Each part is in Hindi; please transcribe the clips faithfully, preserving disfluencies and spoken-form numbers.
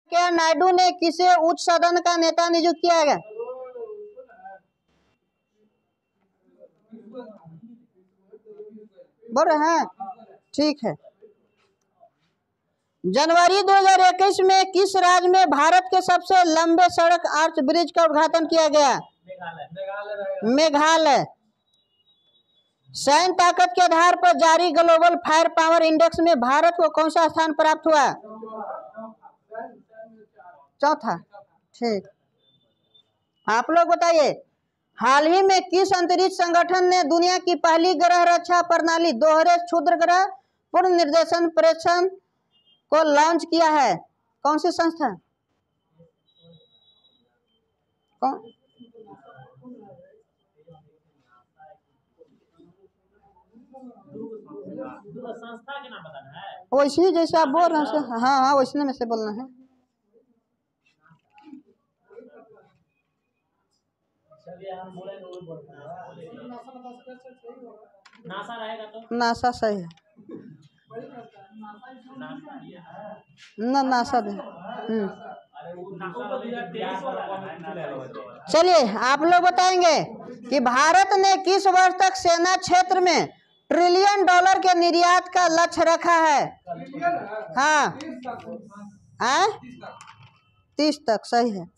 वेंकैया नायडू ने किसे उच्च सदन का नेता नियुक्त किया गया? बोल रहे हैं? ठीक है। जनवरी दो हज़ार इक्कीस में किस राज्य में भारत के सबसे लंबे सड़क आर्च ब्रिज का उद्घाटन किया गया? मेघालय। सैन्य ताकत के आधार पर जारी ग्लोबल फायर पावर इंडेक्स में भारत को कौन सा स्थान प्राप्त हुआ? चौथा। ठीक। आप लोग बताइए, हाल ही में किस अंतरिक्ष संगठन ने दुनिया की पहली ग्रह रक्षा प्रणाली दोहरे क्षुद्र ग्रह पूर्ण निर्देशन प्रेक्षण को लॉन्च किया है? कौन सी संस्था? कौन? संस्था के नाम बताना है। वैसे जैसे आप बोल रहे हैं, हाँ हाँ वैसे में से बोलना है। हम बोलेंगे वो बोलते हैं। नासा रहेगा तो? नासा सही है। ना नासा दे। चलिए आप लोग बताएंगे कि भारत ने किस वर्ष तक सेना क्षेत्र में ट्रिलियन डॉलर के निर्यात का लक्ष्य रखा है? हाँ हाँ तीस तक सही है।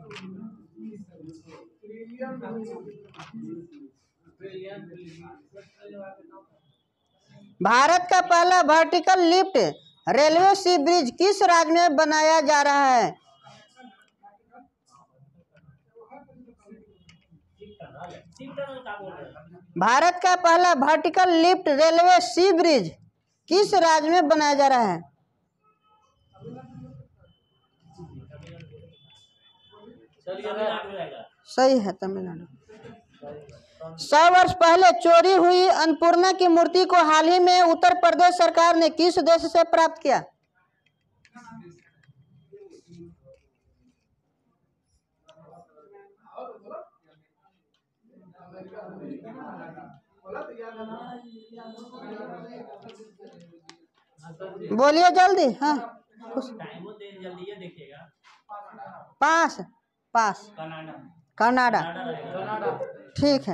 भारत का पहला vertical lift railway sea bridge किस राज्य में बनाया जा रहा है? भारत का पहला vertical lift railway sea bridge किस राज्य में बनाया जा रहा है? सही है, तमिलनाडु। सौ वर्ष पहले चोरी हुई अन्नपूर्णा की मूर्ति को हाल ही में उत्तर प्रदेश सरकार ने किस देश से प्राप्त किया? बोलिए जल्दी। हाँ पास पास कनाडा। ठीक है।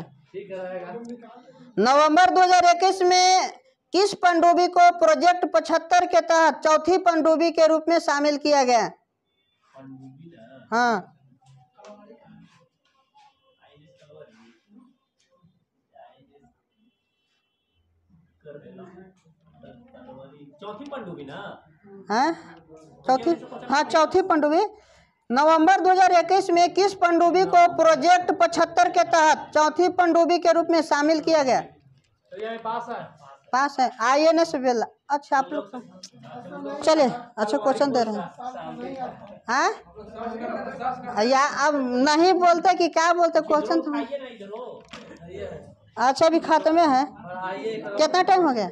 नवंबर दो हज़ार इक्कीस में किस पनडुब्बी को प्रोजेक्ट पचहत्तर के तहत चौथी पनडुब्बी के रूप में शामिल किया गया? हाँ चौथी पनडुब्बी ना? हाँ चौथी। हाँ चौथी पनडुब्बी। नवंबर दो हज़ार इक्कीस में किस पनडुब्बी को प्रोजेक्ट पचहत्तर के तहत चौथी पनडुब्बी के रूप में शामिल किया गया? पास है। पास है। I N S Bela. अच्छा आप लोग चलिए अच्छा क्वेश्चन दे रहे हैं। हाँ या अब नहीं बोलते कि क्या बोलते क्वेश्चन तो। अच्छा अभी खाते में है। कितना टाइम हो गया?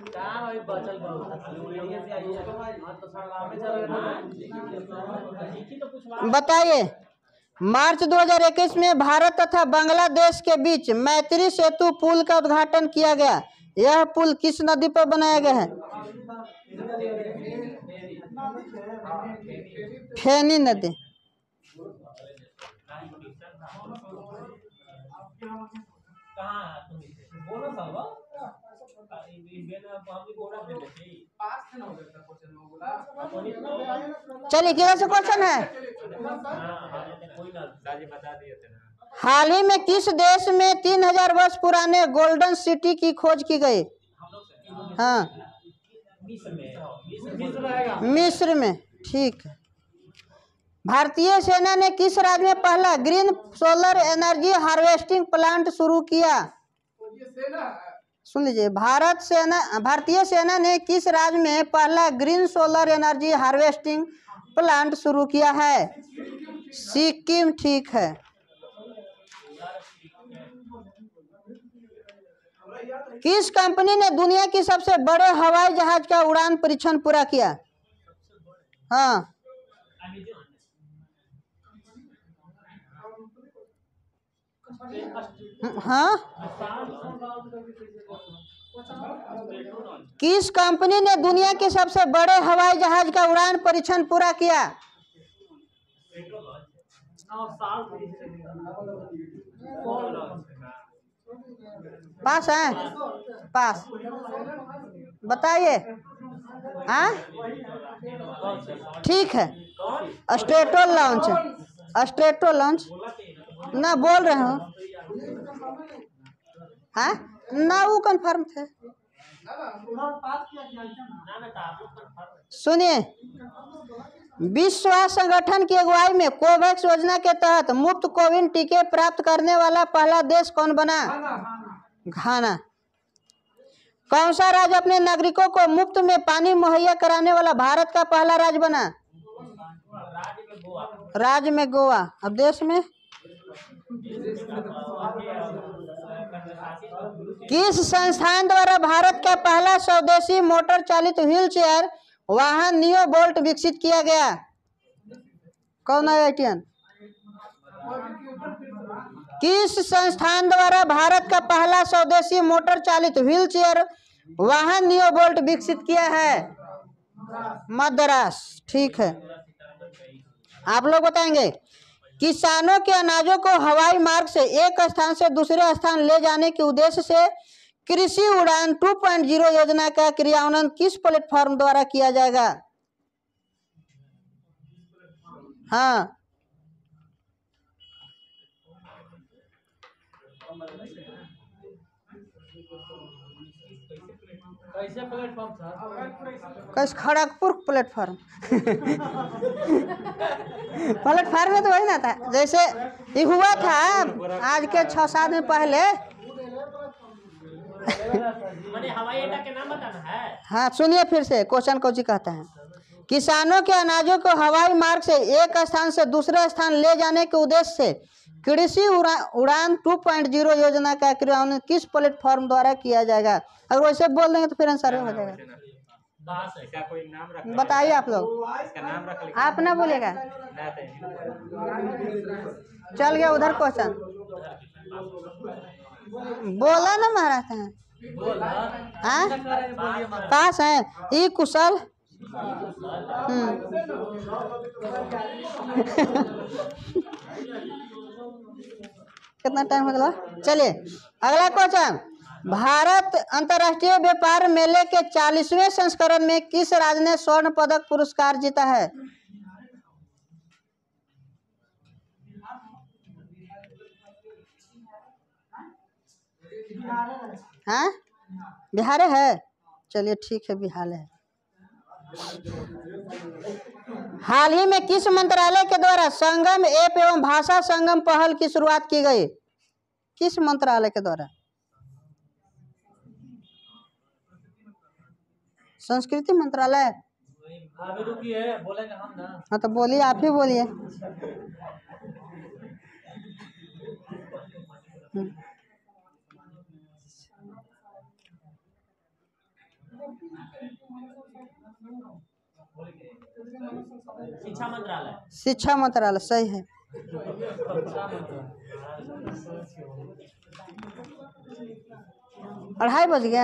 बताइए, मार्च दो हज़ार इक्कीस में भारत तथा बांग्लादेश के बीच मैत्री सेतु पुल का उद्घाटन किया गया। यह पुल किस नदी पर बनाया गया है? फेनी नदी। चलिए किधर से क्वेश्चन है? हाल ही में किस देश में तीन हजार वर्ष पुराने गोल्डन सिटी की खोज की गई? हाँ मिस्र में। ठीक है। भारतीय सेना ने किस राज्य में पहला green solar energy harvesting plant शुरू किया? सुन लीजिए, भारत सेना भारतीय सेना ने किस राज्य में पहला green solar energy harvesting plant शुरू किया है? सिक्किम। ठीक है। किस कंपनी ने दुनिया की सबसे बड़े हवाई जहाज का उड़ान परीक्षण पूरा किया? हाँ हाँ किस कंपनी ने दुनिया के सबसे बड़े हवाई जहाज का उड़ान परीक्षण पूरा किया? साल पास है, पास। बताइए। हाँ ठीक है। स्ट्रेटो लॉन्च, स्ट्रेटो लॉन्च ना बोल रहे हो। हाँ ना वो कन्फर्म थे। सुनिए, विश्व स्वास्थ्य संगठन की अगुवाई में कोवैक्स योजना के तहत मुफ्त कोविड टीके प्राप्त करने वाला पहला देश कौन बना? घाना। कौन सा राज्य अपने नागरिकों को मुफ्त में पानी मुहैया कराने वाला भारत का पहला राज्य बना? राज्य में गोवा। अब देश में किस संस्थान द्वारा भारत का पहला स्वदेशी मोटर चालित व्हील चेयर वाहन नियो बोल्ट विकसित किया गया? कौन है एटीएन? किस संस्थान द्वारा भारत का पहला स्वदेशी मोटर चालित व्हील चेयर वाहन नियो बोल्ट विकसित किया है? मद्रास। ठीक है। आप लोग बताएंगे, किसानों के अनाजों को हवाई मार्ग से एक स्थान से दूसरे स्थान ले जाने के उद्देश्य से कृषि उड़ान टू पॉइंट ज़ीरो योजना का क्रियान्वयन किस प्लेटफॉर्म द्वारा किया जाएगा? हाँ कैसे प्लेटफॉर्म सर? कैसे? खड़गपुर प्लेटफॉर्म। प्लेटफॉर्म में तो वही ना था, जैसे ये हुआ था आज के छः सात दिन पहले। माने हवाई अड्डा के नाम बताना है। हाँ सुनिए फिर से क्वेश्चन कोची कहता है। किसानों के अनाजों को हवाई मार्ग से एक स्थान से दूसरे स्थान ले जाने के उद्देश्य से कृषि उड़ा, उड़ान टू पॉइंट ज़ीरो योजना का क्रियान्वयन किस प्लेटफॉर्म द्वारा किया जाएगा? अगर वैसे बोल देंगे तो फिर आंसर हो जाएगा। इसका कोई नाम रख, बताइए आप लोग। इसका नाम रख, आप ना बोलेगा, चल गया उधर क्वेश्चन। बोला ना महाराज है। हाँ पास है। ई कुशल। कितना टाइम हो गया? चलिए अगला क्वेश्चन। भारत अंतर्राष्ट्रीय व्यापार मेले के चालीसवें संस्करण में किस राज्य ने स्वर्ण पदक पुरस्कार जीता है? हाँ बिहार है। चलिए ठीक है, बिहार है। हाल ही में किस मंत्रालय के द्वारा संगम ऐप एवं भाषा संगम पहल की शुरुआत की गई? किस मंत्रालय के द्वारा? संस्कृति मंत्रालय। हाँ तो बोलिए, आप ही बोलिए। शिक्षा मंत्रालय। शिक्षा मंत्रालय सही है। अढ़ाई बज गया।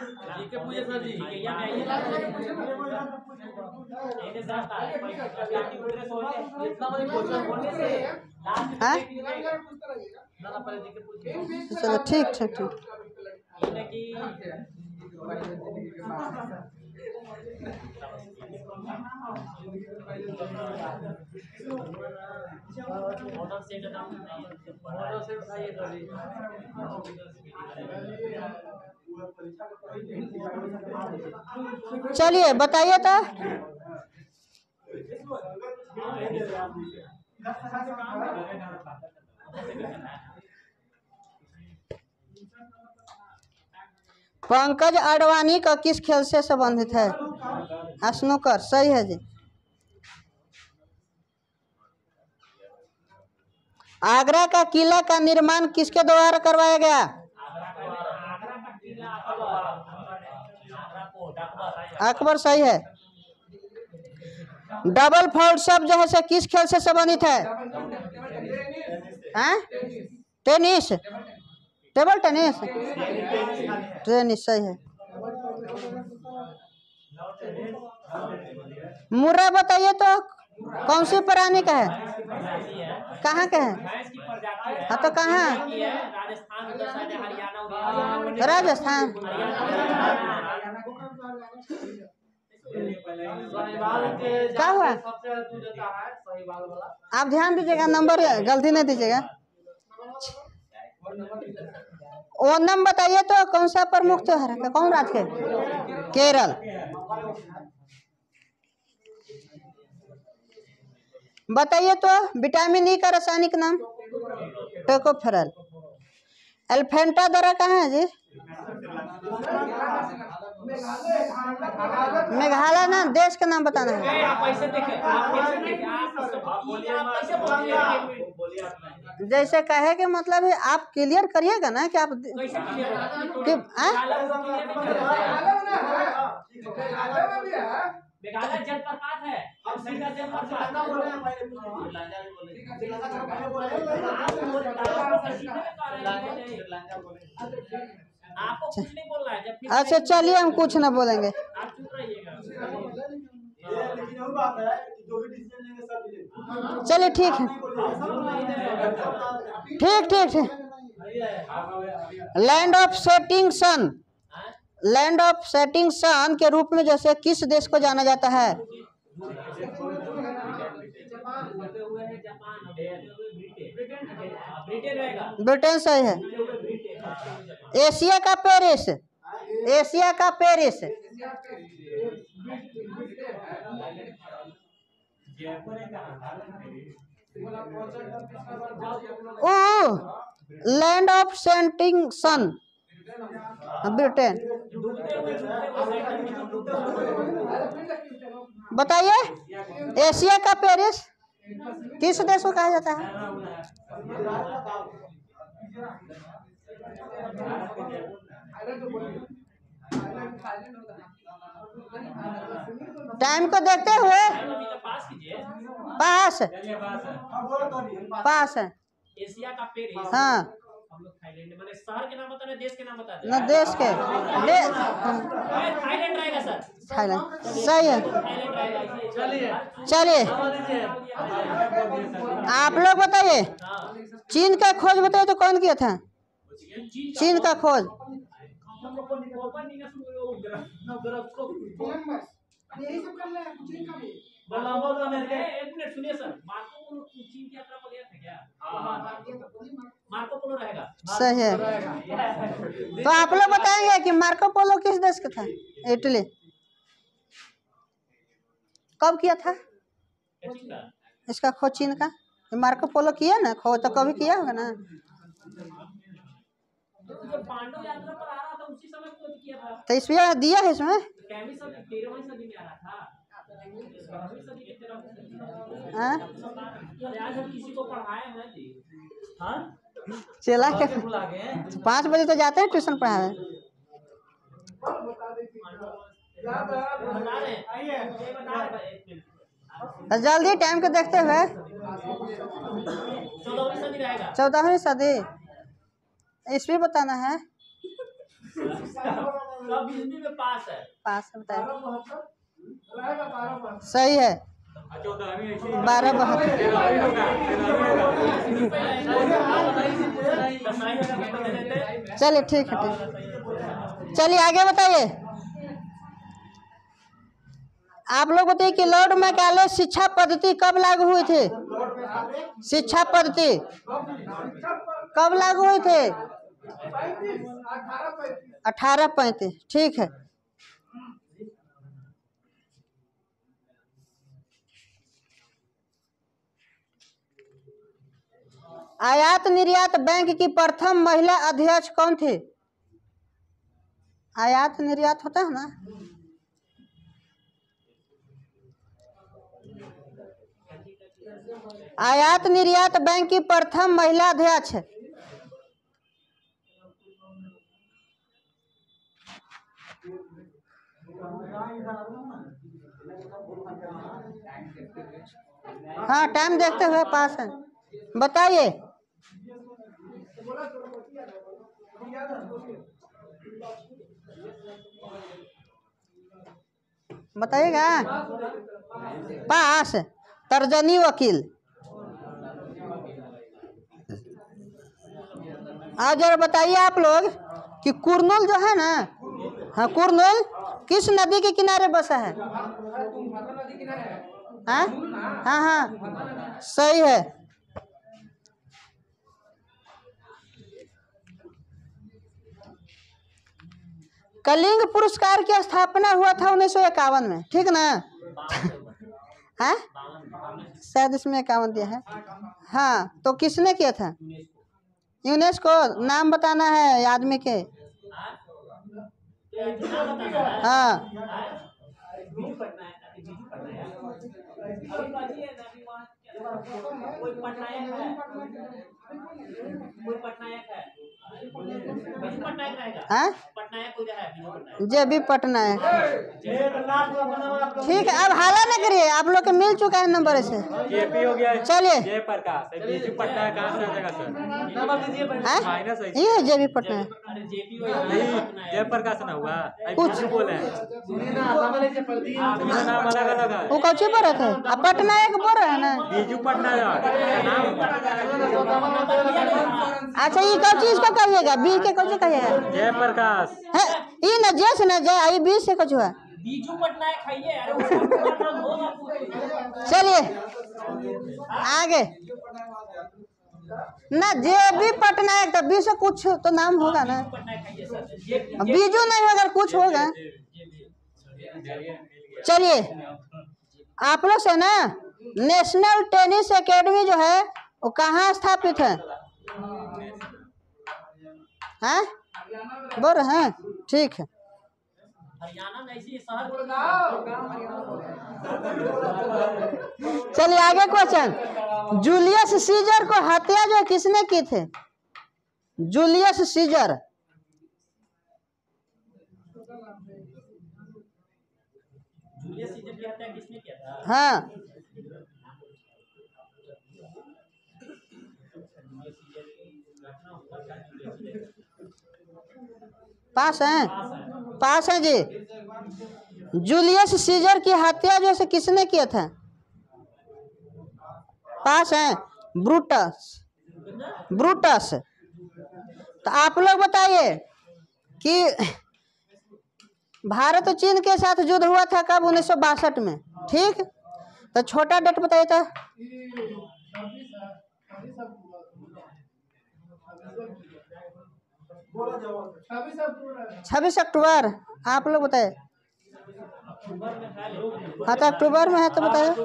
हाँ चलो ठीक ठीक ठीक। चलिए बताइए तो। पंकज अडवाणी का किस खेल से संबंधित है? स्नूकर सही है जी। आगरा का किला का निर्माण किसके द्वारा करवाया गया? अकबर सही है। डबल फोल्ड शब्द जो है से किस खेल से संबंधित है? हाँ? Tennis, table tennis. टेनिस सही है। मुर्रा बताइए तो। कौन सी प्राणी का है? प्रजाति है, कहाँ के है? भैंस की प्रजाति है। हाँ तो कहाँ? की है राजस्थान, उधर साइड है, हरियाणा उधर- राजस्थान। क्या हुआ? आप ध्यान दीजिएगा, नंबर गलती नहीं दीजिएगा। ओनम बताइए तो कौन सा प्रमुख त्योहार है? कौन राज्य के? केरल। बताइए तो विटामिन ई का रासायनिक नाम? टोकोफेरल। एलिफेंटा दरा कहाँ है जी? मेघालय ना, देश का नाम बताना है। आप ऐसे देखें, आप कैसे देखें, आप आप कैसे बोलिए? जैसे कहे के मतलब है, आप क्लियर करिएगा ना कि आप कैसे क्लियर होगा? कि आ? मेघालय जलप्रपात है, और सीधा जलप्रपात। आपको कुछ नहीं बोलना है, जब अच्छा चलिए, हम कुछ ना बोलेंगे। आप चुप रहिएगा। चलिए ठीक है, ठीक ठीक ठीक। Land of setting sun, land of setting sun के रूप में जैसे किस देश को जाना जाता है? ब्रिटेन सही है। एशिया का पेरिस, एशिया का पेरिस। ओ land of setting sun, Britain. बताइए, एशिया का पेरिस किस देश को कहा जाता है? टाइम को देखते हुए पास पास है। एशिया का पेरिस। हाँ, हम लोग थाईलैंड, मैंने शहर के नाम बता रहे, देश के नाम बता न देश के दे, थाईलैंड रहेगा सर। थाईलैंड सही है। थाईलैंड रहेगा। चलिए चलिए आप लोग बताइए, चीन का खोज बताइए तो कौन किया था? चीन का खोज एक मिनट सुनिए सर, मार्को पोलो चीन की यात्रा पर गया था क्या? मार्को पोलो रहेगा। सही है। तो आप लोग बताएंगे कि मार्को पोलो किस देश का था? इटली। कब किया था इसका खोज? चीन का। मार्को पोलो किया ना खोज, तो कभी किया होगा ना। पांडव यात्रा पर आ रहा था उसी समय खोज किया था। तो इसमें दिया है इसमें। तेरहवीं सदी तेरहवीं सदी में आ रहा था। हाँ? आज हम किसी को पढ़ाए हैं जी। हाँ? चला के पाँच बजे तो जाते हैं ट्यूशन पढ़ाए। बता रहे हैं, बता रहे हैं। जल्दी टाइम को देखते हुए। चौदहवीं सदी रहेगा। चौदहवीं सदी ईस्वी बताना है। सब ईस्वी में पास है। पास है बताइए। सही है, बारह बहत्तर। चलिए ठीक है, ठीक। चलिए आगे बताइए। आप लोग बताइए कि लॉर्ड मैकाले शिक्षा पद्धति कब लागू हुई थी? शिक्षा पद्धति कब लागू हुई थी? अठारह पैंतीस। ठीक है। आयात निर्यात बैंक की प्रथम महिला अध्यक्ष कौन थी? आयात निर्यात होता है ना। आयात निर्यात बैंक की प्रथम महिला अध्यक्ष हाँ, टाइम देखते हुए पास है। बताइए। बताइएगा। पास करजनी वकील। आज जरा बताइए आप लोग कि कुरनूल जो है ना, हाँ कुरनूल किस नदी के किनारे बसा है? हाँ हाँ हाँ सही है। कलिंग पुरस्कार की स्थापना हुआ था उन्नीस सौ इक्यावन में, ठीक ना? हाँ शायद इसमें इक्यावन दिया है। हाँ तो किसने किया था? यूनेस्को। नाम बताना है आदमी के। हाँ कोई पटनायक है, कोई पटनायक है, बीजू पटनायक रहेगा। हाँ पटनायक कोई है, बीजू पटनायक। J B Patnaik. ठीक है, अब हाला न करिए, आप लोग के मिल चुका है नंबर से। जेपी हो गया। चलिए जयप्रकाश बीजू पटनायक कहाँ से आ जाएगा सर? माइनस है। ये है जे बी पटनायक। अरे जेपी नहीं जयप्रकाश ना हुआ, कुछ बोले हैं नाम अलग अलग है। वो कौची पर है? अब पटनायक बोल रहे हैं ना। बीजू पटनायक नाम अच्छा ये कौची इसको कहिएगा? बी के कौची कहिएगा? जयप्रकाश है ये न जे से न जय आई बी से कुछ हुआ। बीजू पटनायक खाइए। अरे उसका नाम होगा। चलिए आगे ना, जे बी पटनायक तो बी से कुछ तो नाम होगा ना। पटनायक खाइए सर। बीजू नहीं होगा कुछ होगा। चलिए आप लोग से ना नेशनल टेनिस एकेडमी जो है वो कहाँ स्थापित है? हैं बोल रहे हैं? ठीक है। हरियाणा में ऐसी शहर। चलिए आगे क्वेश्चन। जूलियस सीजर को हत्या जो किसने की थे? Julius Caesar. जूलियस सीजर की हत्या किसने किया था? हाँ पास हैं, पास हैं जी। जूलियस सीजर की हत्या जो है किसने किया था? पास हैं, ब्रूटस। ब्रूटस। तो आप लोग बताइए कि भारत और चीन के साथ युद्ध हुआ था कब? उन्नीस सौ बासठ में, ठीक। तो छोटा डेट बताइए तो। छब्बीस अक्टूबर। आप लोग बताए। हाँ तो अक्टूबर में है तो बताइए।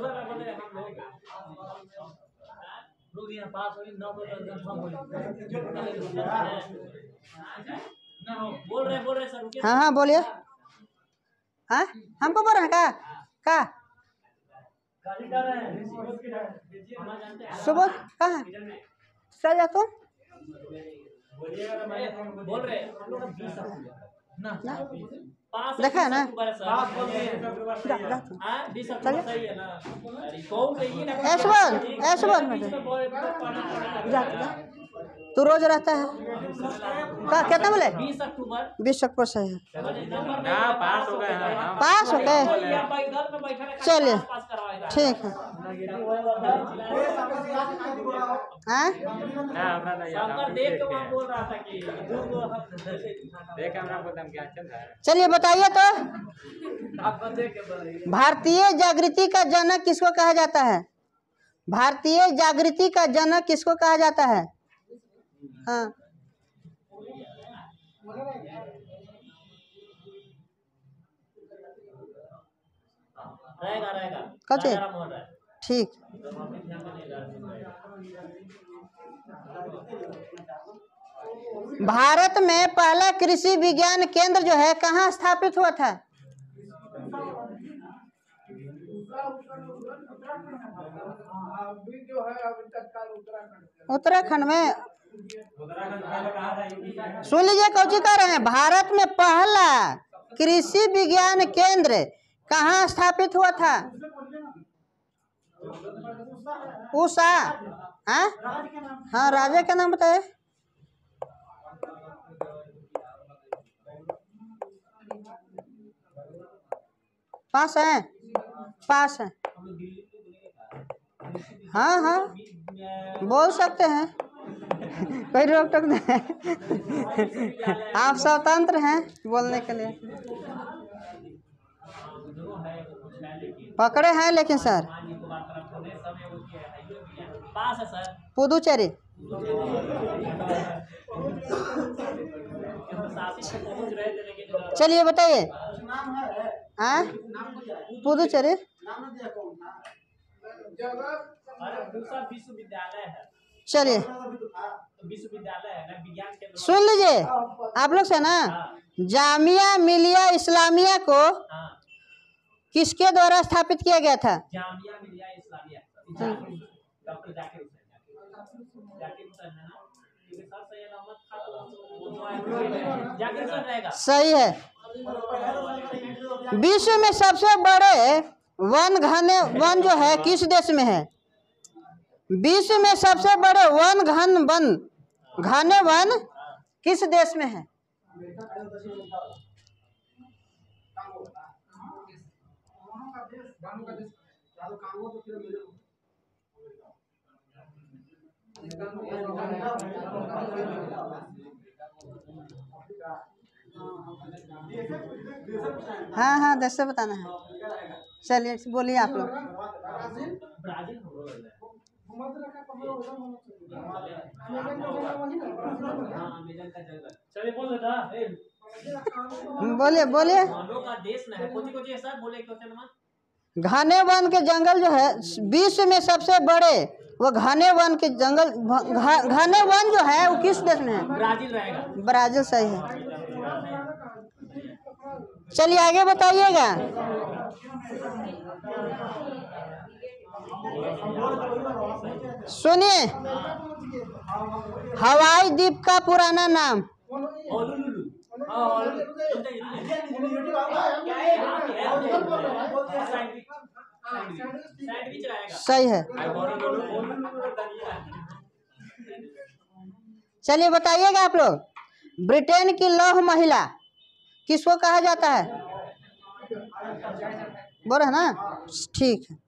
बोल रहे बोल रहे सर। हाँ हाँ बोलिए। हाँ हमको बोल रहे हैं का का सुबह कहाँ चल जा तुम? बोल रहे ना देखा है ना? ऐश्वर्य ऐश्वर्य में जा तू रोज रहता है का? कितना बोले? बीस अक्टूबर। बीस अक्टूबर सही है। ना पास हो गए हैं। पास हो गए। चलिए ठीक है। हाँ ना हमरा नहीं याद। शंकर देव के वहाँ बोल रहा था कि देख हमरा को दम क्या चल रहा है। चलिए बताइए तो भारतीय जागृति का जनक किसको कहा जाता है? भारतीय जागृति का जनक किसको कहा जाता है? हाँ रहेगा रहेगा कौचे? राजा राममोहन राय। ठीक। भारत में पहला कृषि विज्ञान केंद्र जो है कहाँ स्थापित हुआ था? उत्तराखंड में। सुन लीजिए कौची कह रहे हैं। भारत में पहला कृषि विज्ञान केंद्र कहाँ स्थापित हुआ था? उषा। हाँ हाँ राजा का नाम बताए। पास है, पास है। हाँ हाँ बोल सकते हैं, कोई रोक टोक नहीं है। आप स्वतंत्र हैं बोलने के लिए। पकड़े हैं लेकिन सर पास है सर। पुदुचेरी। चलिए बताइए। हाँ पुदुचेरी। विश्वविद्यालय है। चलिए विश्वविद्यालय है ना, विज्ञान के। सुन लीजिए आप लोग से ना, जामिया मिलिया इस्लामिया को किसके द्वारा स्थापित किया गया था? जामिया मिलिया इस्लामिया डॉक्टर जाकिर हुसैन। जाकिर हुसैन है ना, क्योंकि सर सैयद अहमद खान जाकिर हुसैन रहेगा। सही है। विश्व में सबसे बड़े वन घने वन जो है किस देश में है? विश्व में सबसे बड़े वन घन वन घने वन किस देश में है? हाँ हाँ देश से बताना है। चलिए बोलिए आप लोग। चलिए बोल देता बोलिए बोलिए। का देश ना है कोची कोची ऐसा बोले क्वेश्चन में। घने वन के जंगल जो है विश्व में सबसे बड़े, वो घने वन के जंगल घने वन जो है वो किस देश में है? ब्राजील रहेगा। ब्राजील सही है। चलिए आगे बताइएगा। सुनिए, हवाई द्वीप का पुराना नाम? सही है। चलिए बताइएगा आप लोग, ब्रिटेन की लौह महिला किसको कहा जाता है? बोल रहे ना, ठीक है।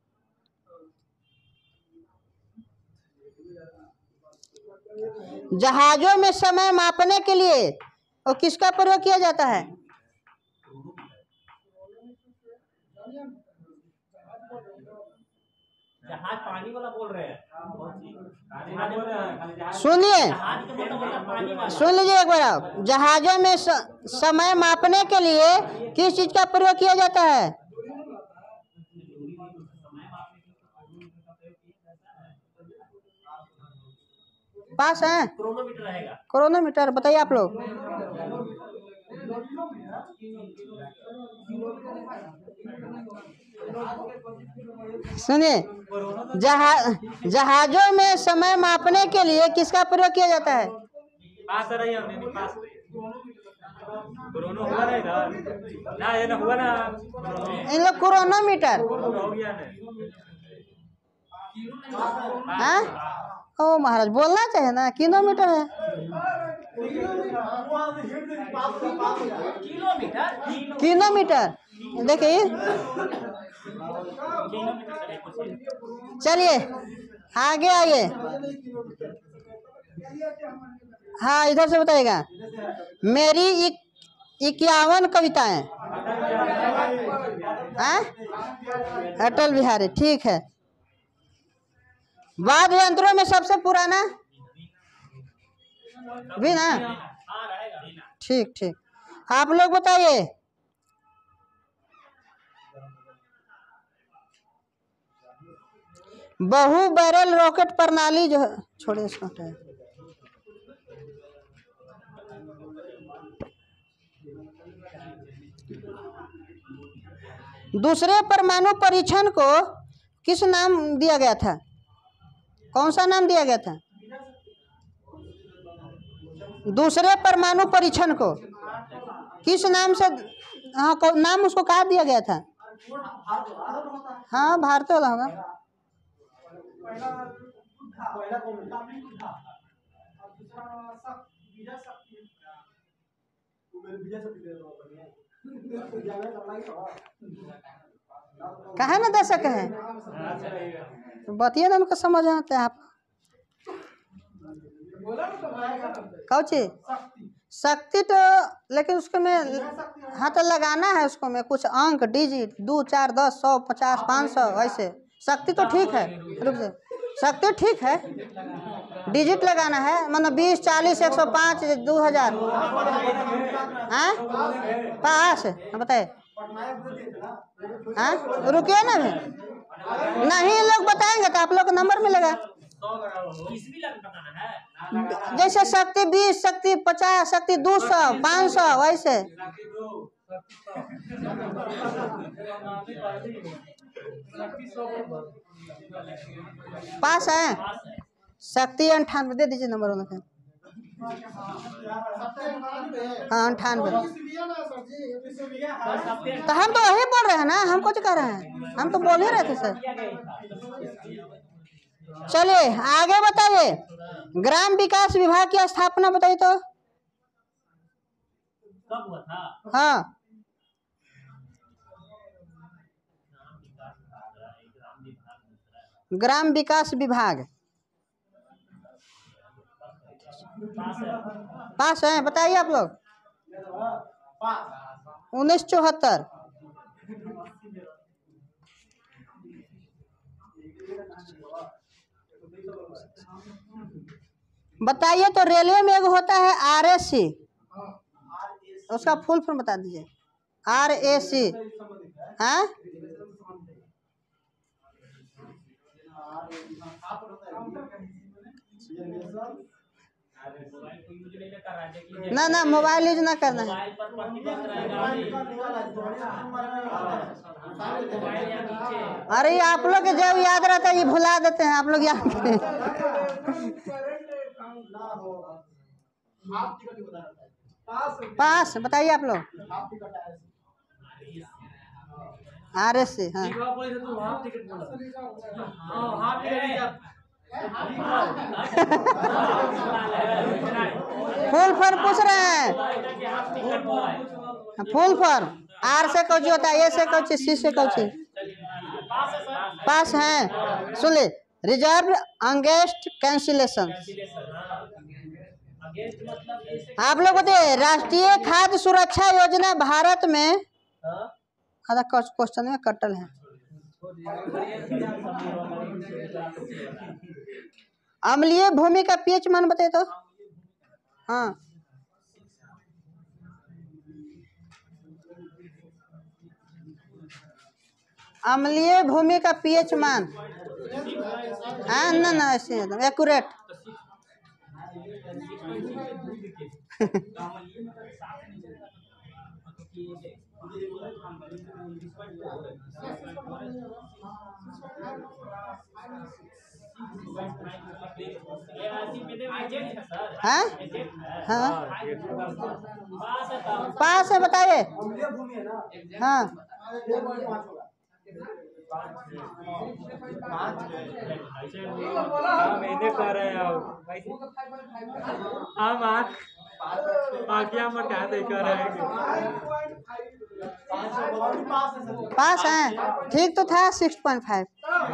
जहाजों में समय मापने के लिए और किसका प्रयोग किया जाता है? जहाज पानी वाला बोल रहे हैं। सुनिए सुन लीजिए एक बार आप, जहाजों में स, समय मापने के लिए किस चीज का प्रयोग किया जाता है? पास है क्रोनोमीटर रहेगा। क्रोनोमीटर। बताइए आप लोग। सुनिए, जहा जहाजों में समय मापने के लिए किसका प्रयोग किया जाता है? पास रही हमने नहीं पास क्रोनो हुआ ना इधर ना, ये ना हुआ ना इन लोग क्रोनोमीटर। हो गया ना। हाँ ओ महाराज बोलना चाहिए ना, किलोमीटर है। किलोमीटर देखिए। चलिए आगे आइए। हाँ इधर से बताइएगा। मेरी इक्यावन कविताएं। अटल बिहारी, ठीक है। वाद्य यंत्रों में सबसे पुराना भी ना, ठीक ठीक। आप लोग बताइए। बहु बैरल रॉकेट प्रणाली जो है, छोड़िए इसको हटाइए। दूसरे परमाणु परीक्षण को किस नाम दिया गया था? कौन सा नाम दिया गया था? दूसरे परमाणु परीक्षण को किस नाम से, हाँ नाम उसको कहा दिया गया था? हाँ भारत वाला होगा। कहे ना दे सके हैं, तो बतिए ना उनको समझ आते आप। कौची शक्ति तो, लेकिन उसको में हाँ तो लगाना है उसको में कुछ अंक डिजिट, दो चार दस सौ पचास पाँच सौ ऐसे। शक्ति तो ठीक है, रुक जाए, शक्ति ठीक है, डिजिट लगाना है, मतलब बीस चालीस एक सौ पाँच दो हजार। हाँ पास बताए, हाँ रुकिए ना भी, नहीं लोग बताएंगे तो आप लोग का नंबर मिलेगा। जैसे शक्ति बीस, शक्ति पचास, शक्ति दो सौ पाँच सौ वैसे। पास है, शक्ति अंठानवे दे दीजिए नंबर उनका। हाँ अंठानवे। तो हम तो वही बोल रहे हैं ना, हम कुछ कह रहे हैं, हम तो बोल ही रहे थे सर। चलिए आगे बताइए, ग्राम विकास विभाग की स्थापना बताइए तो। कब हुआ था? हाँ ग्राम विकास विभाग पास है, बताइए आप लोग। उन्नीस चौहत्तर। बताइए तो रेलवे में एक होता है आर एस सी, उसका फुल फॉर्म बता दीजिए। आर ए सी हाँ ना ना मोबाइल यूज ना करना है। अरे आप लोग के जब याद रहता है ये भुला देते हैं आप लोग, याद करें। पास बताइए आप लोग। आर एस सी हाँ फुल फॉर्म पूछ रहे हैं, फुल फॉर्म। आर से कौची होता है, ए से कौची, सी से कौची। पास है, सुन ले, रिजर्व अगेंस्ट कैंसिलेशन। आप लोग बताइए, राष्ट्रीय खाद्य सुरक्षा योजना भारत में, आधा क्वेश्चन में कटल है। अम्लीय भूमि का पीएच मान बताइए तो। हाँ अम्लीय भूमि का पीएच मान, हाँ ना ना ऐसे एक्यूरेट। हाँ हाँ पास है, बताइए। हाँ मैंने कर रहे हैं हम आँख आँखियाँ मत क्या देख रहे हैं। पास है, ठीक तो था। Six point five.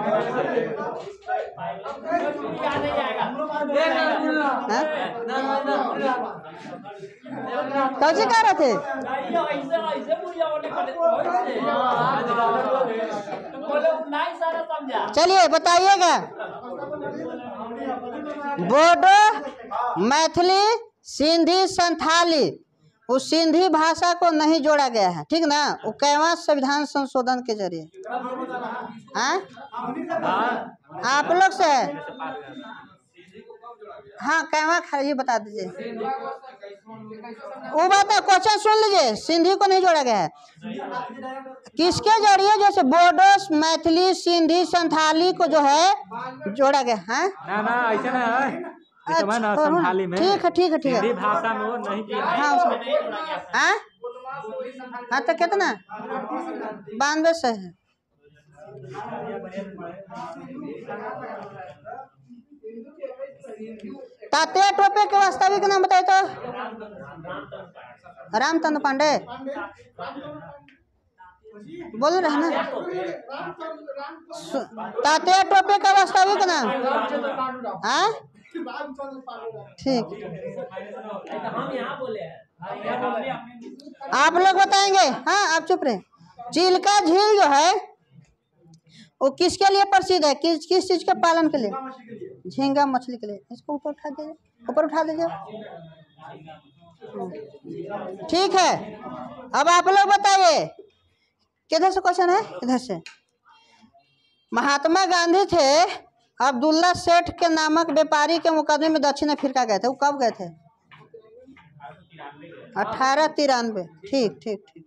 कौन कह रहे थे? चलिए बताइएगा, बोडो, मैथिली, सिंधी, संथाली, उस सिंधी भाषा को नहीं जोड़ा गया है, ठीक ना। वो कैवा संविधान संशोधन के जरिए। हाँ आप लोग से हाँ कैवा खाली बता दीजिए। वो बात है, क्वेश्चन सुन लीजिए। सिंधी को नहीं जोड़ा गया है, किसके जरिए? जैसे बोडो, मैथिली, सिंधी, संथाली को जो है जोड़ा गया है। ना ना ऐसे ना है, अच्छा संथाली में ठीक है ठीक है ठीक है। हिंदी भाषा में वो नहीं किया। हाँ हाँ हाँ तो कितना बानवे से है। तात्या टोपे के वास्तविक नाम बताए तो। रामचंद्र पांडे। बोल रहे हैं ना। सु- तात्या टोपे का वास्तविक नाम हाँ ठीक। हम यहाँ बोले हैं, आप लोग बताएंगे। हाँ आप चुप रहे। चिल्का झील जो है वो किसके लिए प्रसिद्ध है? किस किस चीज के पालन के लिए? झींगा मछली के लिए। इसको ऊपर उठा दीजिए, ऊपर उठा दीजिए। ठीक है, अब आप लोग बताइए किधर से क्वेश्चन है? इधर से। महात्मा गांधी थे अब्दुल्ला सेठ के नामक व्यापारी के मुकदमे में दक्षिण अफ्रीका गए थे। वो कब गए थे? अठारह तिरानवे। ठीक ठीक ठीक।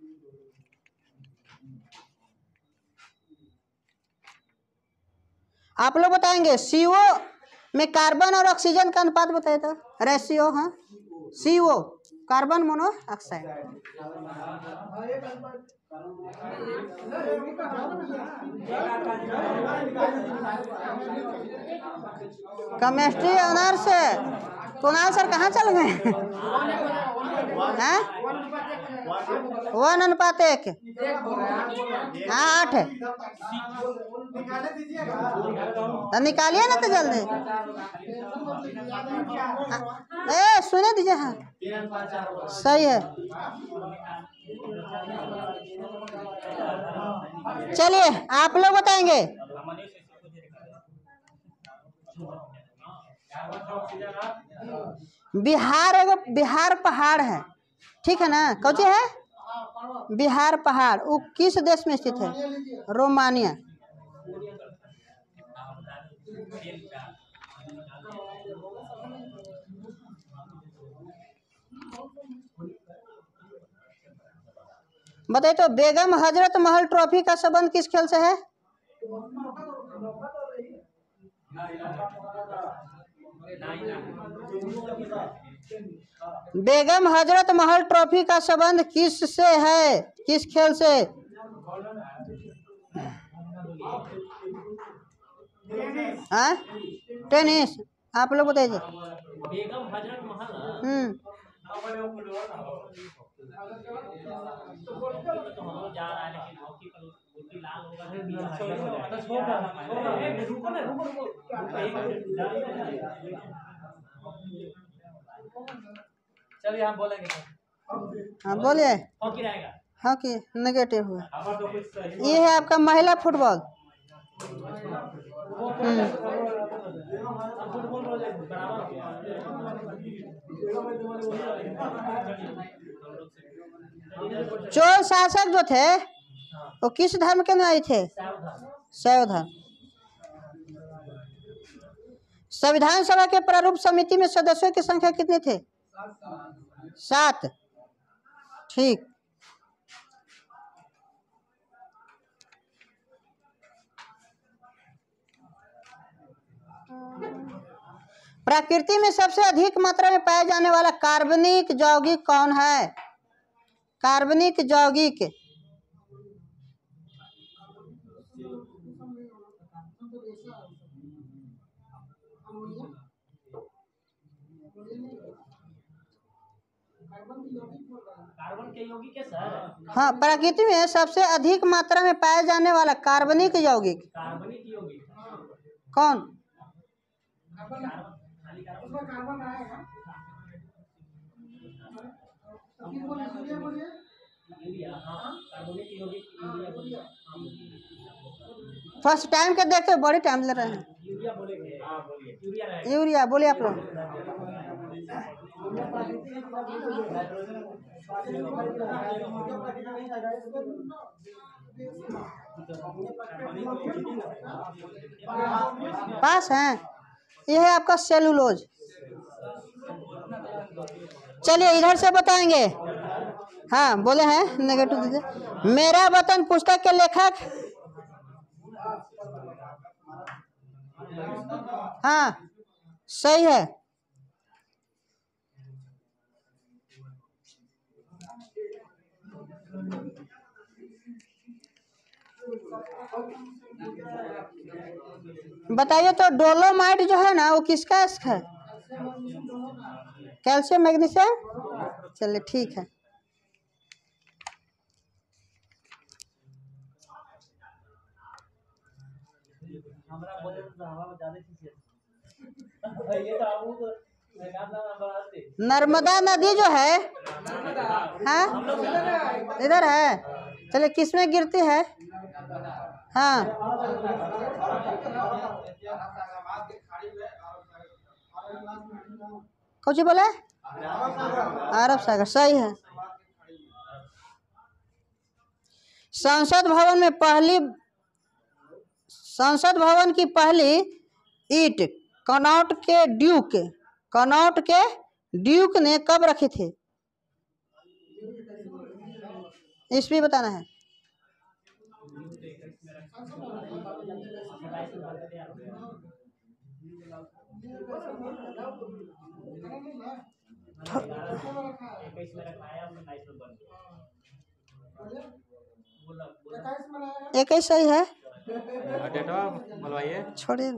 आप लोग बताएंगे सीओ में कार्बन और ऑक्सीजन का अनुपात बताया था, रेशियो। हाँ CO carbon monoxide. Chemistry honours Kunal sir कहाँ चल गए हैं? वन अनुपात एक। हाँ आठ। तो निकालिए ना तो जल्दी। ए सुने दीजिए। हाँ सही है। चलिए आप लोग बताएंगे। बिहार एगो बिहार पहाड़ है, ठीक है ना? कौन सी है? बिहार पहाड़। वो किस देश में स्थित है? रोमानिया। बताइए तो बेगम हजरत महल ट्रॉफी का संबंध किस खेल से है? बेगम हजरत महल ट्रॉफी का संबंध किस से है? किस खेल से? हाँ टेनिस। आप लोग बताइए। बेगम हजरत महल। हम्म तो हम लोग जा रहा है, लेकिन हॉकी पर हॉकी लाल होगा तो छोड़ डालना। रुको ना, रुको रुको चलिए हम बोलेंगे। हाँ बोलिए। हॉकी रहेगा। हॉकी नेगेटिव हुआ। ये है आपका महिला फुटबॉल। हम्म चोल शासक जो थे वो किस धर्म के अनुयायी थे? शैव धर्म। संविधान सभा के प्रारूप समिति में सदस्यों की संख्या कितनी थे? सात। ठीक। प्रकृति में सबसे अधिक मात्रा में पाया जाने वाला कार्बनिक यौगिक कौन है? कार्बनिक यौगिक। कार्बन के यौगिक है सर। हाँ प्रकृति में सबसे अधिक मात्रा में पाया जाने वाला कार्बनिक यौगिक कार्बनिक यौगिक कौन? फर्स्ट टाइम के देखते बड़ी टाइम ले रहे हैं। यूरिया बोलेंगे। हाँ बोलिए। यूरिया रहेगा। यूरिया बोलिए आप लोग। पास हैं। यह है आपका सेलुलोज। चलिए इधर से बताएंगे। हाँ बोले हैं नेगेटिव दीजिए। मेरा वतन पुस्तक के लेखक? हाँ सही है। बताइए तो डोलोमाइट जो है ना वो किसका है? Calcium magnesium. चलिए ठीक है। हमरा बोले तो हवा ज्यादा चीज है ये तो आपको तो काम ना नंबर आते नर्मदा नदी जो है हाँ इधर है। चलिए किस में गिरती है? हाँ कुछ बोले? अरब सागर सही है। संसद भवन में पहली संसद भवन की पहली ईंट कनॉट के ड्यूक कनॉट के ड्यूक ने कब रखी थी? ईस्वी बताना है। इक्कीस सही है। डेटवा बोलवाइए। छोड़िए।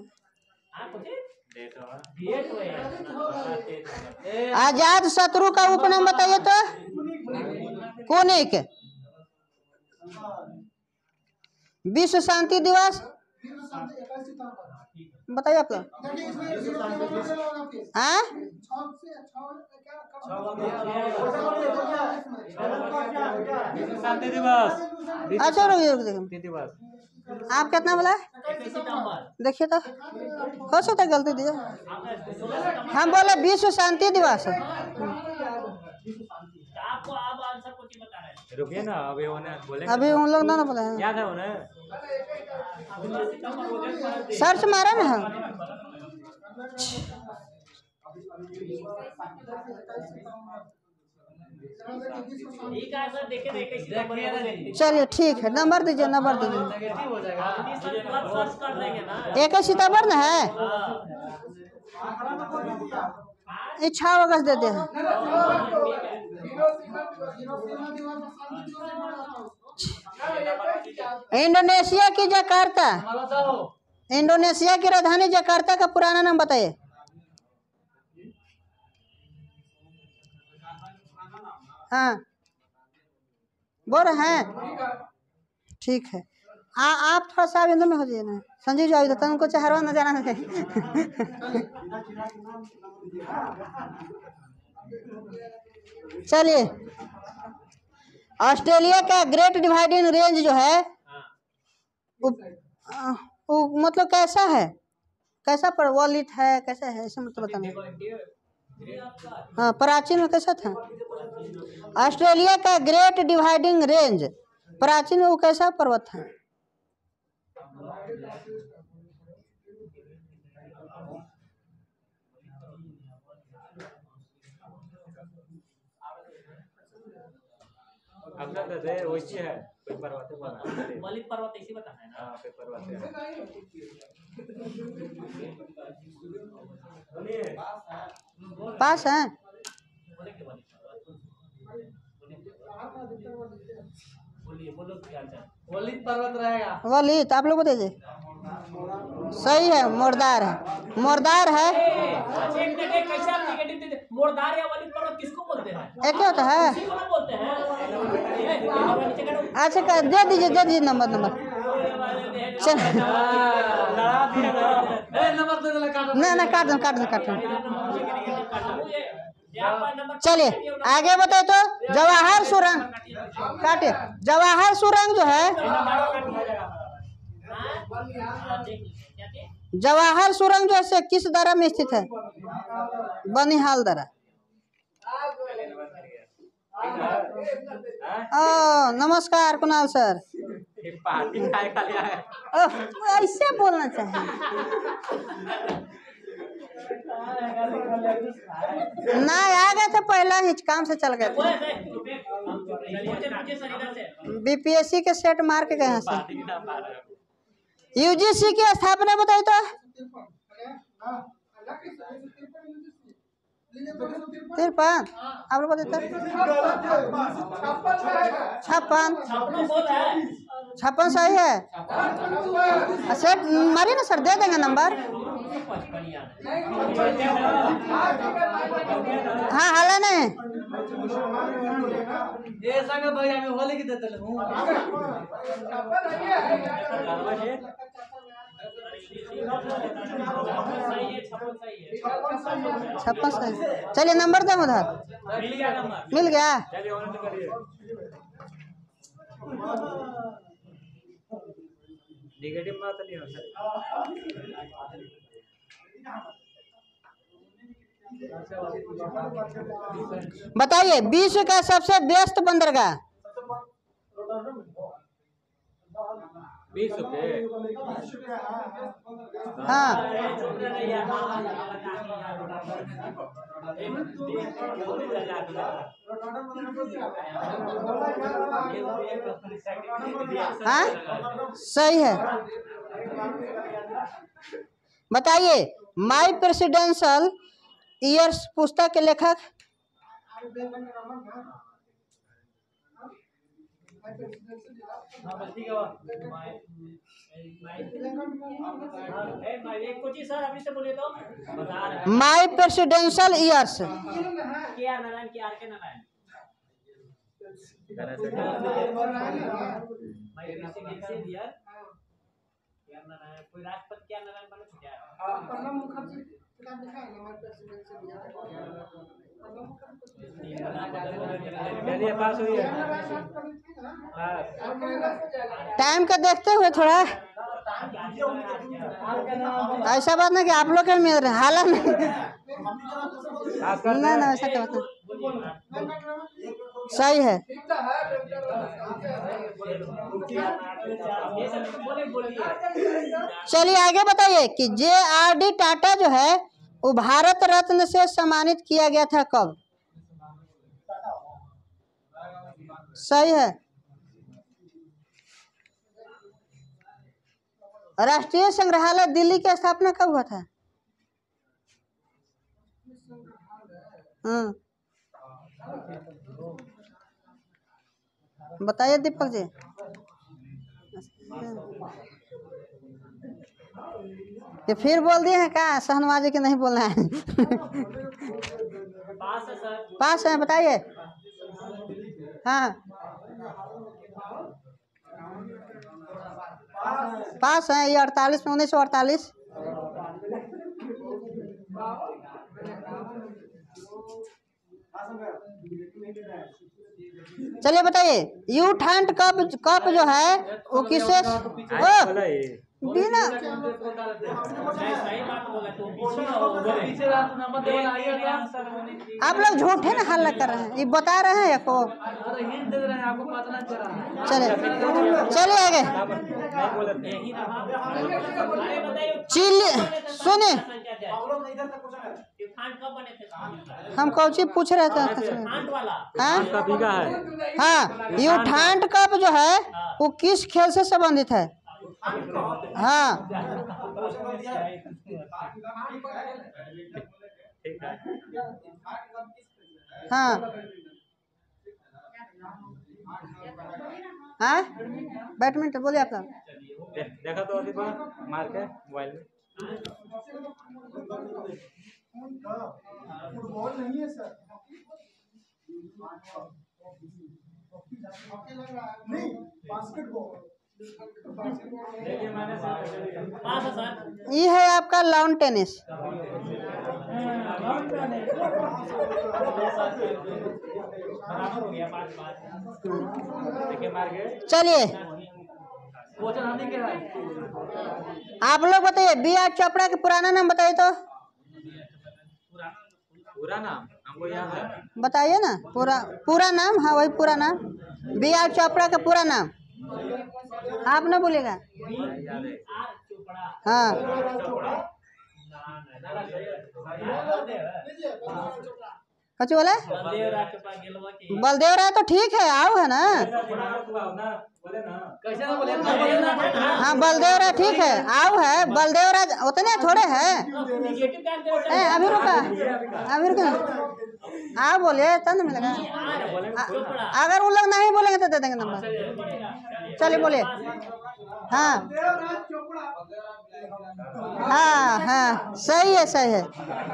डेट आजाद शत्रु का उपनाम बताइए तो। कोनिक। विश्व शांति दिवस बताइए आप लोग। हाँ शांति दिवस। अच्छा रुक रुक देखिए दिवस। आप कितना बोला? देखिए तो हो सकता है गलती दिए। हम बोले विश्व शांति दिवस। आपको आप आंसर को बता रहे हैं। रुकिए ना अभी उन्हें बोले। अभी उन लोग ना ना बोले हैं। याद है उन्हें? सर्च मारा ना हम। ठीक है सर देखे देखे चलिए ठीक है नंबर दीजिए नंबर दीजिए। सर्च कर देंगे ना। इक्कीस सितंबर ना है। इच्छा अगस्त देते हैं। इंडोनेशिया की जकार्ता इंडोनेशिया की राजधानी जकार्ता का पुराना नाम बताइए। हाँ बोल रहे हैं ठीक है। आ, आप थोड़ा सा अंदर में हो जाइए ना। संजीव जी तो उनको चेहरा न जाना है। चलिए ऑस्ट्रेलिया का ग्रेट डिवाइडिंग रेंज जो है वो, वो मतलब कैसा है? कैसा प्रवलित है? कैसा है ऐसा मतलब बताना। हाँ प्राचीन में कैसा था? ऑस्ट्रेलिया का ग्रेट डिवाइडिंग रेंज प्राचीन में वो कैसा पर्वत था? अक्सर दे वैसी है कोई पर्वत है वलित पर्वत ऐसी बताना है ना। हाँ कोई पर्वत है। पास है। वलित पर्वत रहेगा। वलित आप लोग को दीजिए। सही है मोरदार है। मोरदार है। मोरदार या वलित पर्वत किसको बोलते हैं? एक ही होता है। किसी को ना बोलते हैं। अच्छा कर दे दीजिए दे दीजिए नंबर नंबर। चल ना ना काट दो काट दो काट दो। चलिए आगे बताए तो जवाहर सुरंग काटिए। जवाहर सुरंग जो है जवाहर सुरंग जो है किस दरा में स्थित है? बनिहाल दरा। ओ नमस्कार कुणाल सर। पार्टी खाए खा लिया है। ओह, ऐसे बोलना चाहिए ना। आ गए थे पहला ही काम से चल गए थे। बीपीएससी के सेट मार के गए से। यूजीसी की स्थापना बताइए तो। तिरपन आप लोग बताइए। छप्पन छप्पन सही है। सेट मारिए ना सर दे देंगे नंबर। हाँ हाला नहीं ये संग भाई हमें होली की देते हूं। सही है, छप्पन सही है। छप्पन सही। चलिए नंबर दें उधर। मिल गया नंबर। मिल गया। चलिए ऑन करिए। नेगेटिव मार्क नहीं होता। बताइए विश्व का सबसे व्यस्त बंदरगाह। बीस रुपये। हाँ हाँ सही है। बताइए माई प्रेसिडेंशियल ईयर्स पुस्तक के लेखक। My presidential years. K R Narayan, K R के नारायण। कोई राष्ट्रपति क्या नारायण बने थे क्या? चलिए पास हुई है। टाइम का देखते हुए थोड़ा ऐसा बात नहीं कि आप लोग के मिल रहे हालत नहीं। ना ना ऐसा क्या बात नहीं। सही है। चलिए आगे बताइए कि जे आर डी टाटा जो है वो भारत रत्न से सम्मानित किया गया था कब। सही है। राष्ट्रीय संग्रहालय दिल्ली की स्थापना कब हुआ था। हाँ बताइए दीपक जी। ये फिर बोल दिए हैं क्या शहनवाजी के नहीं बोलना है। पास है सर। पास है बताइए। हाँ पास है ये अड़तालीस में उन्नीस सौ अड़तालीस। चलिए बताइए यूथांट कप कप जो है वो किसे बिना आप लोग झूठे ना हल्ला कर रहे हैं। ये बता रहे हैं को। चलिए चलिए आगे। चिल्ली सुनिए हम कौची पूछ रहे थे। हाँ हाँ यूथांट कप जो है वो किस खेल से संबंधित है। हाँ हाँ हाँ बैडमिंटन बोलिए आप लोग। देखा तो अभी मार के मोबाइल में। फुटबॉल नहीं है सर। नहीं बास्केटबॉल। ये है आपका लॉन टेनिस। चलिए आप लोग बताइए बी आर चोपड़ा के पुराना नाम बताइए तो। पूरा नाम हमको याद है। बताइए ना पूरा पूरा नाम। हाँ वही पूरा नाम बी आर चोपड़ा का पूरा नाम आप ना बोलेगा। हाँ कच्ची बोले बलदेव राय तो ठीक है आओ है ना। हाँ बलदेव राय ठीक है आओ है। बलदेव राय उतने थोड़े हैं। अभी रुका अभी रुका आओ बोलिए तब ना मिलेगा। अगर वो लोग नहीं बोलेंगे तो दे देंगे नंबर। चलिए बोलिए। हाँ हाँ हाँ सही है सही है।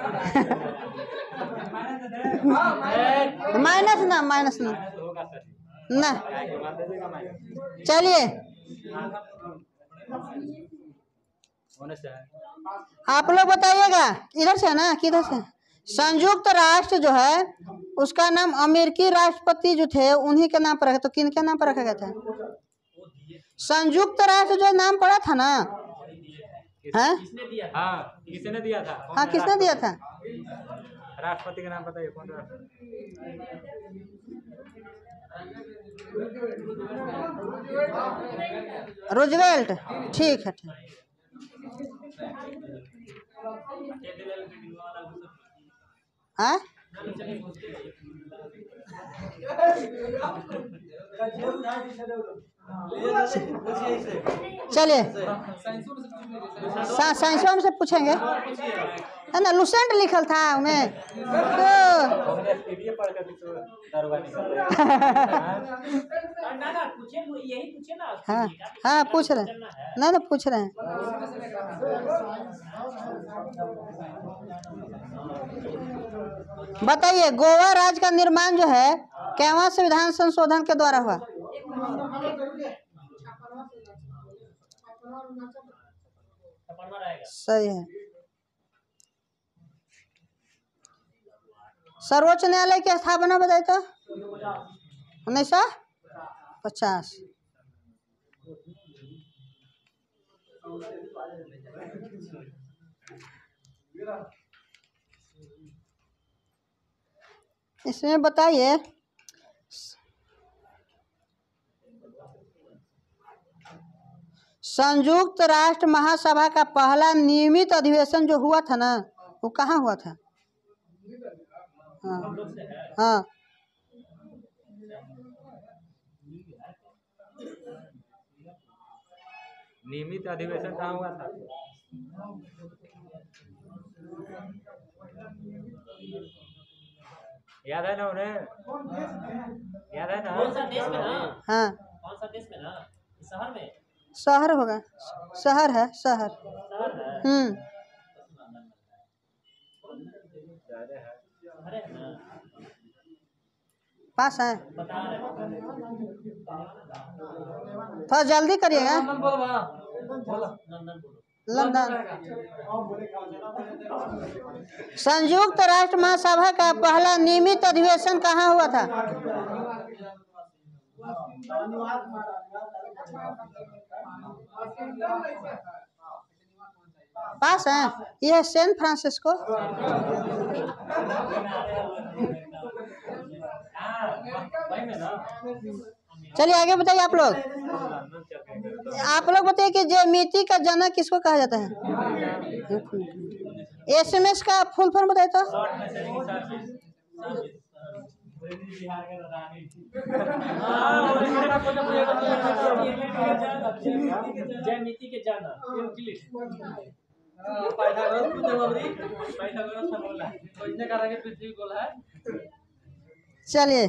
माइनस ना माइनस ना ना। चलिए होने से है। आप लोग बताइएगा, इधर से है ना, किधर से? संयुक्त राष्ट्र जो है उसका नाम अमेरिकी राष्ट्रपति जो थे उन्हीं के नाम पर रखा, तो किन के नाम पर रखा गया था? संयुक्त राष्ट्र जो नाम पड़ा था ना, है? किसने दिया था? हाँ, किसने दिया था? कौन हाँ, सा किसने दिया था? राष्ट्रपति का नाम बताइए, कौन सा राष्ट्रपति? रूजवेल्ट। ठीक है, ठीक। हाँ, चलिए सा- साइंसवा में से पूछेंगे, है ना? लुसेंट लिखल था उनमें तो हमने एसपीडीए पढ़ कर भी तो दरोगा निकल गया। और ना ना पूछे, वो यही पूछे ना। हाँ हाँ, पूछ रहे हैं, ना ना पूछ रहे हैं। बताइए, गोवा राज्य का निर्माण जो है केवल संविधान संशोधन के द्वारा हुआ? सही है। सर्वोच्च न्यायालय की स्थापना बताइए तो? उन्नीस सौ पचास। इसमें बताइए, संयुक्त राष्ट्र महासभा का पहला नियमित अधिवेशन जो हुआ था ना, वो कहाँ हुआ था? हाँ हाँ, नियमित अधिवेशन कहाँ हुआ था? याद है ना उन्हें? याद है ना? कौन सा देश में ना? हाँ, कौन सा देश में ना? शहर में? शहर होगा, शहर है, शहर। शहर है। हम्म, अरे है ना? पास है, बता रहे हैं। थोड़ा जल्दी करिएगा। नंदन बोलो। लंदन। संयुक्त राष्ट्र महासभा का पहला नियमित अधिवेशन कहाँ हुआ था? पास है, यह सैन फ्रांसिस्को। चलिए आगे बताइए आप लोग। आप लोग बताइए कि ज्यामिति का जनक किसको कहा जाता है? एसएमएस का फुल फॉर्म बताइए तो? ज्यामिति के जनक। चलिए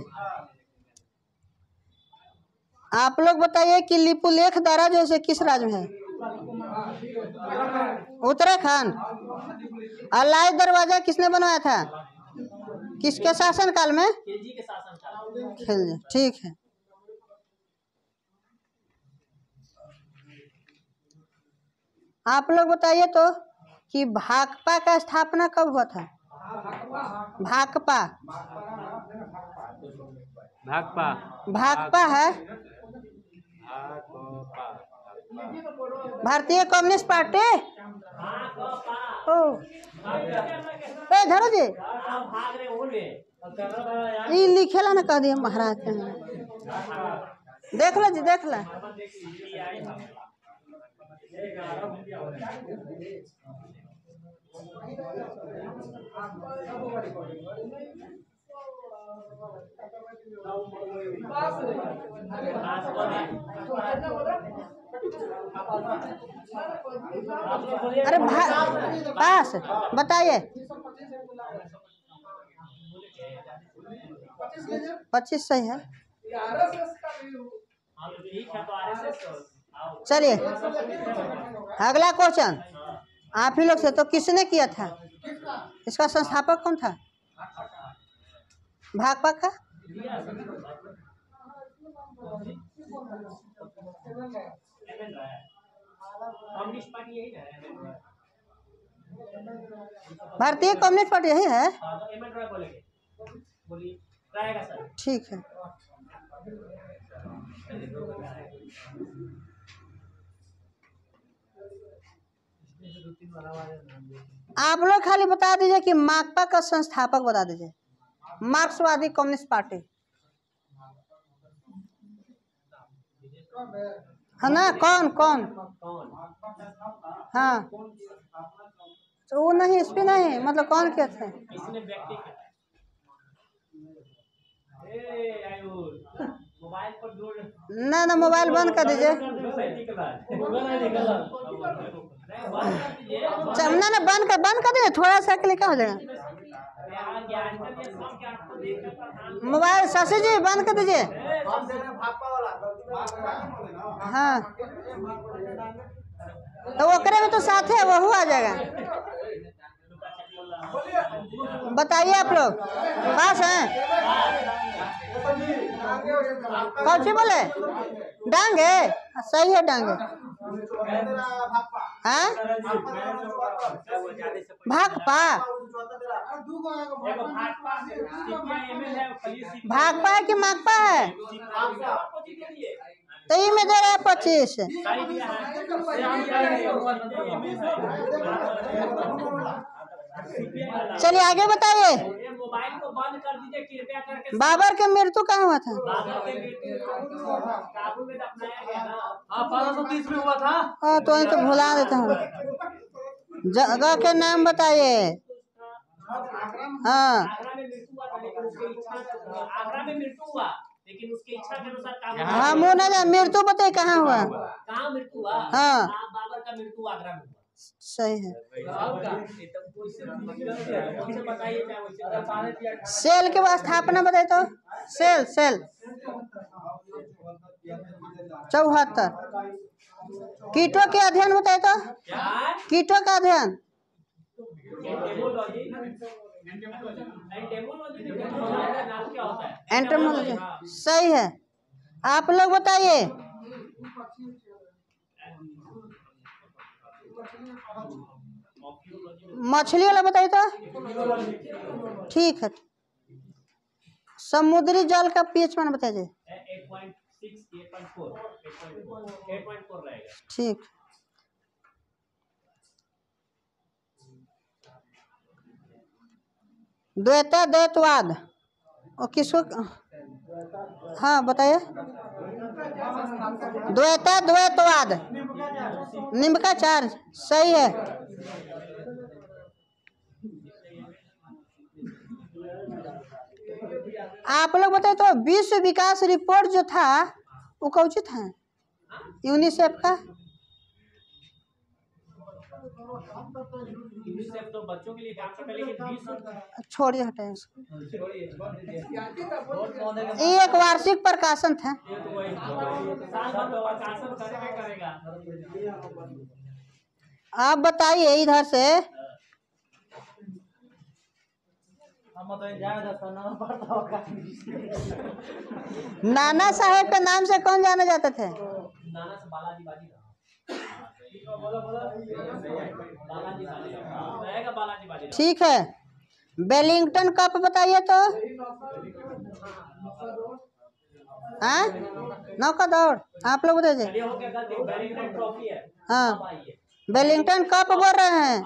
आप लोग बताइए कि लिपुलेख दारा जो है किस राज्य में है? उत्तराखंड। अलाई दरवाजा किसने बनवाया था? किसके शासन काल में? खिलजी के शासन काल। खिलजी। ठीक है। आप लोग बताइए तो कि भाकपा का स्थापना कब हुआ था? भाकपा भाकपा भाकपा है भाकपा भारतीय कम्युनिस्ट पार्टी। ओ ए धरो जी, भाग रहे होंगे। ये लिखेला ना, कह दिए महाराज के। देख लो जी, देख लो। अरे पास बताइए। पच्चीस सही है। चलिए अगला क्वेश्चन आप ही लोग से, तो किसने किया था? इसका संस्थापक कौन था भाकपा का? कम्युनिस्ट पार्टी यही ना है। भारतीय कम्युनिस्ट पार्टी यही है। हाँ, तो एम एन रॉय बोलेंगे, बोलिए रहेगा सर। ठीक है। आप लोग खाली बता दीजिए कि माकपा का संस्थापक बता दीजिए, मार्क्सवादी कम्युनिस्ट पार्टी है ना। कौन कौन? हाँ, तो वो नहीं, इस पे नहीं, मतलब कौन क्या थे? इसने व्यक्ति का ए आयुष मोबाइल पर जोड़ ना ना, मोबाइल बंद कर दीजिए। चमना ना, बंद कर बंद कर दीजिए, थोड़ा सा के लिए क्या हो जाएगा। मोबाइल शशि जी बंद कर दीजिए। हाँ, तो ओकरे में तो साथ है, वह आ जाएगा। बताइए आप लोग पास हैं? कौन सी बोले? डांगे? सही है, डांगे। हाँ, भाकपा भाकपा है कि माकपा है? तो ये में दे रहा है पच्चीस। चलिए आगे बताइए। मोबाइल को बंद कर दीजिए कृपया करके। बाबर के मृत्यु कहाँ हुआ था? बाबर के मृत्यु काबुल में दफनाया गया ना। हाँ, पंद्रह सौ तीस में हुआ था। हाँ, तो तो भुला देता हूँ। जगह के नाम बताइए। हाँ, आगरा में मृत्यु हुआ था, लेकिन उसकी इच्छा आगरा में मृत्यु हुआ लेकिन उसकी इच्छा के अनुसार काबुल। हाँ, मुँह ना मृत्यु बताइए कहाँ हुआ? कहाँ मृत्यु हुआ? हाँ, बाबर का मृत्यु आगरा में हुआ। सही है। बताइए सेल के बाद स्थापना बताइए तो। सेल सेल चौहत्तर। कीटों के अध्ययन बताइए तो। कीटों का अध्ययन एंटोमोलॉजी सही है। आप लोग बताइए। मछली वाला बताइए तो। ठीक है। समुद्री जल का पीएच मान बताइए। ठीक। द्वैता द्वैतवाद और किसको? हाँ बताइए। द्वैता द्वैतवाद निम्बकाचार्य सही है। आप लोग बताइए तो विश्व विकास रिपोर्ट जो था वो कौन सी था? यूनिसेफ का। यूनिसेफ तो बच्चों के लिए काम करता है, लेकिन विश्व छोड़िए, हटाइए इसको। ये एक वार्षिक प्रकाशन था। आप बताइए इधर से। नाना साहेब के नाम से कौन जाने जाते थे? नाना से बालाजी बाजी बाजी। ठीक है। वेलिंगटन कप बताइए तो। हाँ, नौका दौड़ आप लोग बताइए। हाँ, वेलिंगटन कप बोल रहे हैं।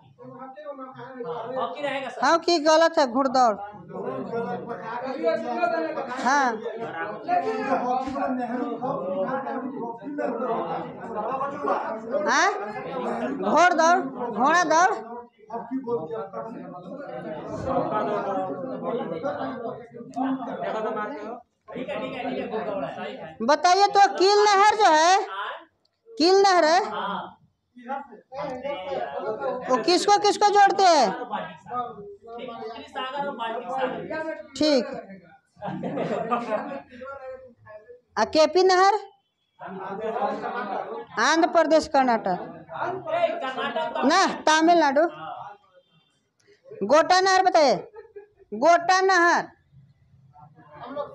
हाँ की गलत है, घुड़दौड़। हाँ, हाँ, घोड़ दौड़, घोड़ा दौड़। बताइए तो कील नहर जो है, कील नहर है वो किसको किसको जोड़ते हैं? ठीक। आ केपी नहर आंध्र प्रदेश कर्नाटक ना तमिलनाडु। गोटा नहर बताइए। गोटा नहर।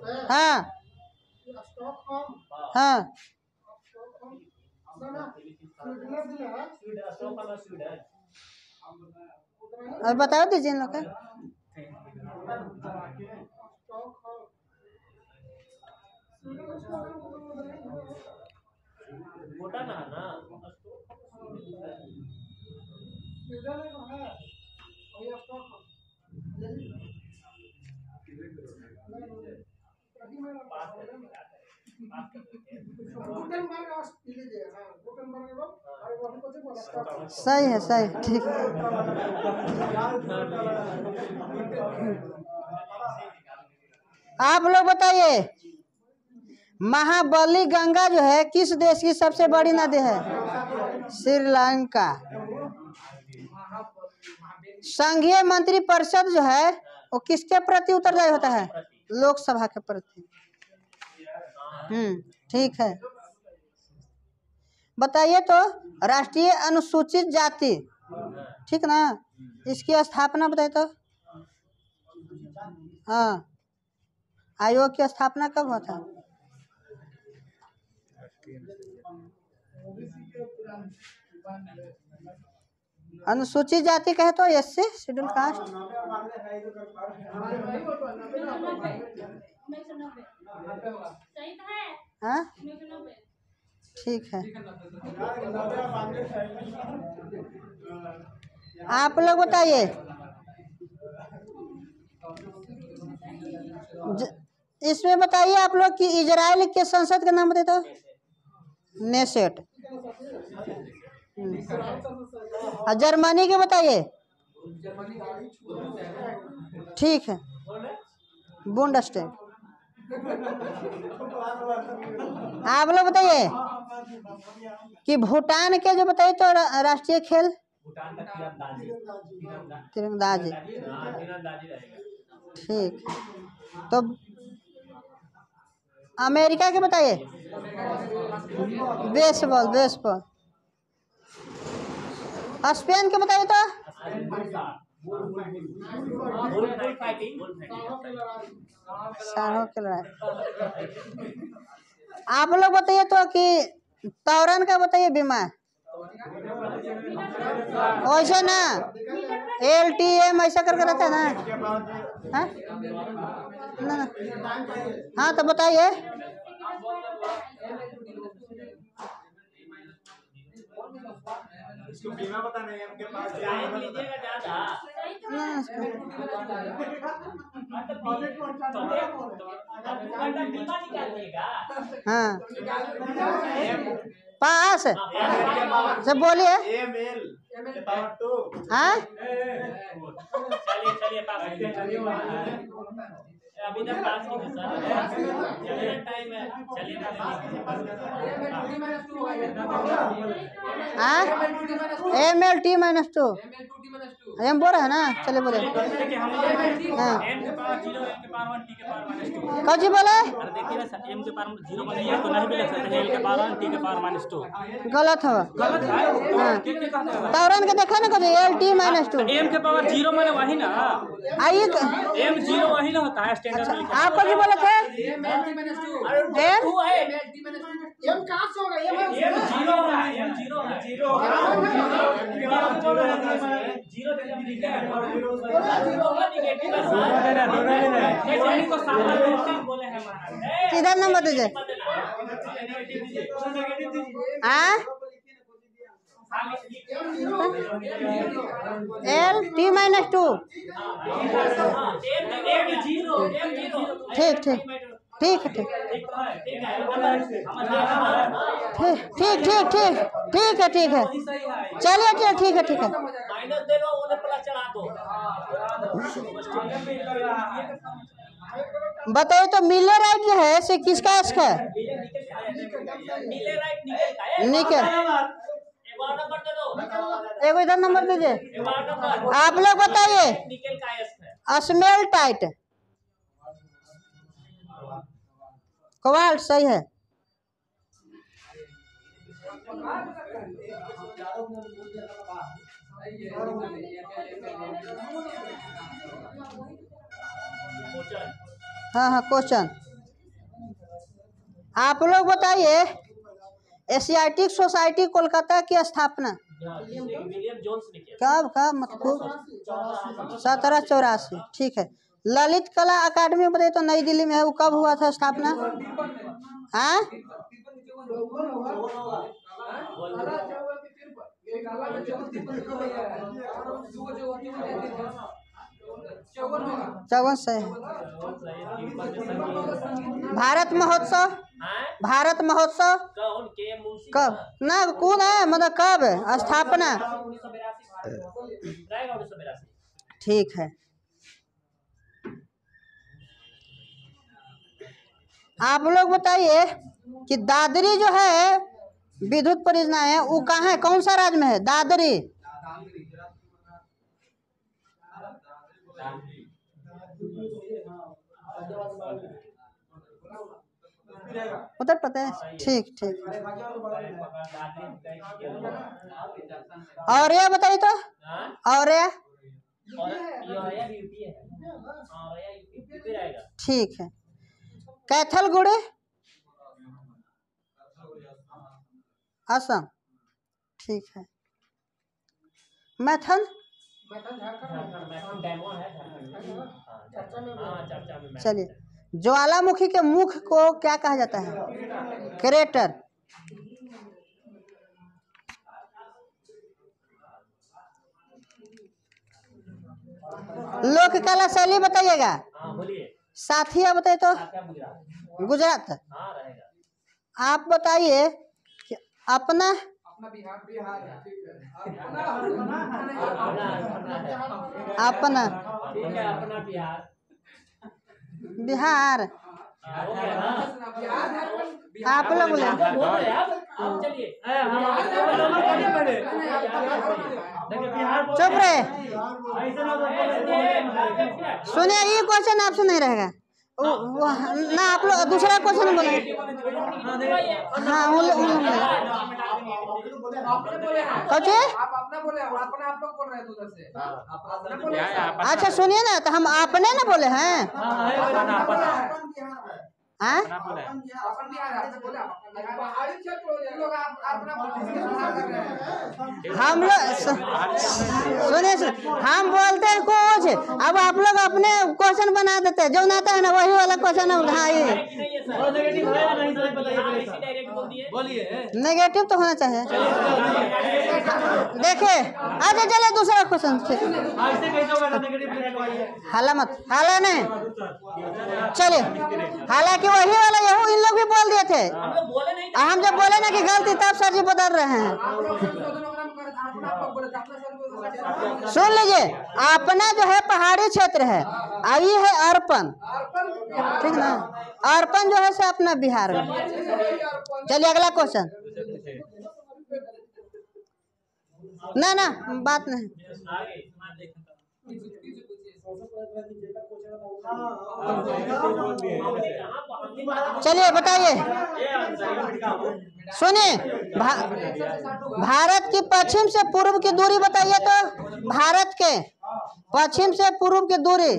हाँ हाँ स्वीटनेस दिला स्वीट अशोक वाला स्वीट और बता दीजिए इन लोग का। मोटा ना ना स्वीडन में है और ये स्टॉक ले लीजिए गुटेनबर्ग आप पी लीजिए। हाँ गुटेनबर्ग लो और वही को बोला स्टॉक सही है, सही ठीक। आप लोग बताइए, महाबली गंगा जो है किस देश की सबसे बड़ी नदी है? श्रीलंका। संघीय मंत्री परिषद जो है वो किसके प्रति उत्तरदायी होता है? लोकसभा के प्रति। हम्म ठीक है। बताइए तो राष्ट्रीय अनुसूचित जाति, ठीक ना, इसकी स्थापना बताइए तो। हाँ, आयोग की स्थापना कब हुआ था? अनुसूचित जाति कहे तो एस सी शेड्यूल कास्ट। हाँ ठीक है। आप लोग बताइए, इसमें बताइए आप लोग कि इजराइल के संसद का नाम बताइए तो। नेसेट। और जर्मनी के बताइए। ठीक है, बुंडस्टैग। आप लोग बताइए कि भूटान के जो बताइए तो राष्ट्रीय खेल। भूटान का तीरंदाजी तीरंदाजी। तीरंदाजी रहेगा। ठीक, तो अमेरिका के बताइए। बेसबॉल। बेसबॉल। स्पेन के बताइए तो। सारों के लड़ाई। आप लोग बताइए तो कि तौरन का बताइए बीमा। वैसे ना एल टी एम ऐसा करके रहता है ना। हाँ ना ना। हाँ तो बताइए। इसको बीमा पता नहीं है आपके पास। टाइम लीजिएगा ज्यादा। बीमा निकालिएगा। हाँ पास सब बोलिए। हाँ चलिए चलिए पास अभी तक पास की है सर। चलिए टाइम है। चलिए हाँ M L T minus two M बोल रहा है ना। चलिए बोले। हाँ कौन सी बोले? देखिए ना एम के पावर जीरो बनाइए तो नहीं भी लिख सकते हैं। एल के पावर टी के पावर माइनस टू गलत हो। गलत है। हाँ तौरन के देखा ना कभी L T minus two. M के पावर जीरो मैंने वही ना। आइए एम जीरो वही ना होता है स्टैंडर्ड में। आप कौन सी बोले थे? एम एम कहाँ से होगा? एम एम जीरो है। एम जीरो है। जीरो जीरो बोले हैं महाराज। किधर नंबर दीजिए। हाँ एल टी माइनस टू। ठीक ठीक ठीक है। ठीक ठीक ठीक ठीक ठीक है। ठीक है चलिए चलिए ठीक है। ठीक है माइनस दे दो उन्हें प्लस चढ़ा दो। बताइए तो मिलर राइट जो है से किसका एस्क है? नीले राइट निकल का है। निकल। एक और नंबर दे दो। एगो इधर नंबर दीजिए। एक और नंबर आप लोग बताइए। निकल का एस्क है। स्मेल टाइट क्वाल्ट सही है। हाँ हाँ क्वेश्चन आप लोग बताइए एशियाटिक सोसाइटी कोलकाता की स्थापना विलियम जोन्स ने किया। कब कब मतलब सत्रह चौरासी ठीक है। ललित कला अकादमी बताइए तो नई दिल्ली में है, वो कब हुआ था स्थापना? हाँ चौवन सही है। भारत महोत्सव भारत महोत्सव कौन के मुंशी कब ना कौन है मतलब कब स्थापना? उन्नीस सौ बिरासी रहेगा उन्नीस सौ बिरासी। ठीक है। आप लोग बताइए कि दादरी जो है विद्युत परियोजना है वो कहाँ है, कौन सा राज्य में है? दादरी उधर पता है। ठीक ठीक। और ये बताइए तो और ये ठीक है। कैथलगुड़ी असम ठीक है। मैथन चलिए। ज्वालामुखी के मुख को क्या कहा जाता है? क्रेटर। लोक कला शैली बताइएगा। साथिया बताइए तो गुजरात। आप बताइए कि अपना अपना बिहार आप लोग बोले चुप रहे। सुनिए ये क्वेश्चन आपसे नहीं रहेगा वो, वो, ना आप लोग दूसरा क्वेश्चन बोले। हाँ उन लोग अच्छा सुनिए ना तो हम आपने ना बोले हैं। हाँ हम लोग सुनिए हम बोलते हैं कुछ, अब आप लोग अपने क्वेश्चन बना देते हैं, जो आता है ना वही वाला क्वेश्चन। हाँ ये नेगेटिव तो होना चाहिए। देखिए अच्छा चले दूसरा क्वेश्चन से हाला मत हाला नहीं चलिए। हालांकि वही वाला यही इन लोग भी बोल दिए थे। हम जब बोले ना कि गलती तब सर जी बदल रहे हैं। सुन लीजिए अपना जो है पहाड़ी क्षेत्र है, आई है अर्पण ठीक ना। अर्पण जो है से अपना बिहार में। चलिए अगला क्वेश्चन। ना ना बात नहीं। चलिए बताइए। सुनिए भा, भारत की पश्चिम से पूर्व की दूरी बताइए तो। भारत के पश्चिम से पूर्व की दूरी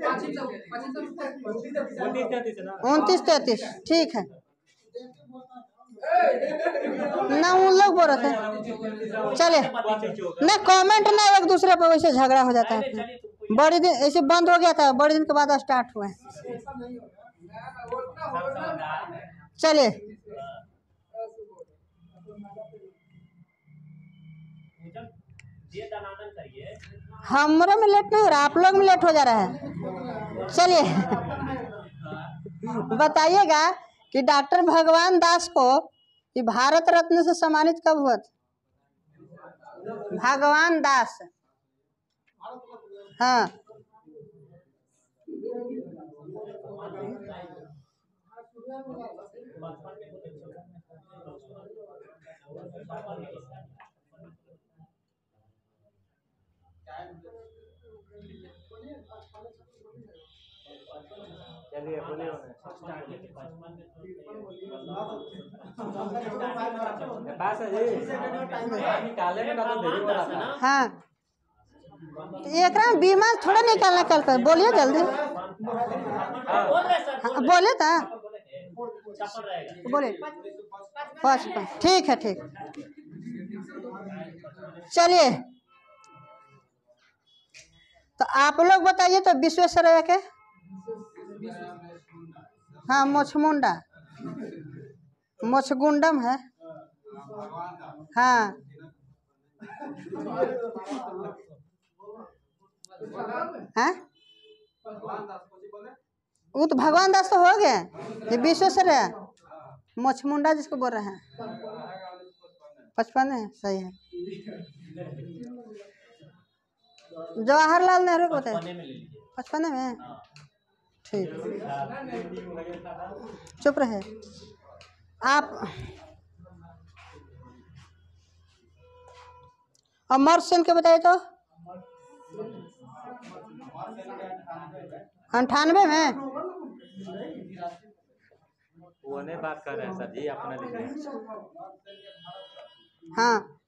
उनतीस तैतीस ठीक है ना। उन लोग बोल रहे थे। चले ना कमेंट ना एक दूसरे पर वैसे झगड़ा हो जाता है। बड़ी दिन ऐसे बंद हो गया था, बड़े दिन के बाद स्टार्ट हुआ है। चलिए हमारे में लेट नहीं हो रहा, आप लोग में लेट हो जा रहा है। चलिए बताइएगा कि डॉक्टर भगवान दास को कि भारत रत्न से सम्मानित कब हुआ था? भगवान दास हाँ चलिए बोलिए पास है जी निकाले में का तो देरी हो रहा था। हाँ एक बीमा थोड़ा निकालना कल कर। बोलिए जल्दी बोले था बोले पचपन, ठीक है ठीक। चलिए तो आप लोग बताइए तो विश्वेश्वरैया के। हाँ मोछमुंडा, मोछगुंडम है। हाँ हाँ वो तो भगवान दास तो हो गए, ये विश्वेश्वरैया मोछमुंडा जिसको बोल रहे हैं पचपन है, सही है। जवाहरलाल नेहरू को बताए पचपने में ले लीजिए। पचपन में, हाँ। ठीक। चुप रहे आप। अमर सेन के बताइए तो। अंठानवे में, वो नहीं बात कर रहे हैं सर जी, अपना लीजिए। हाँ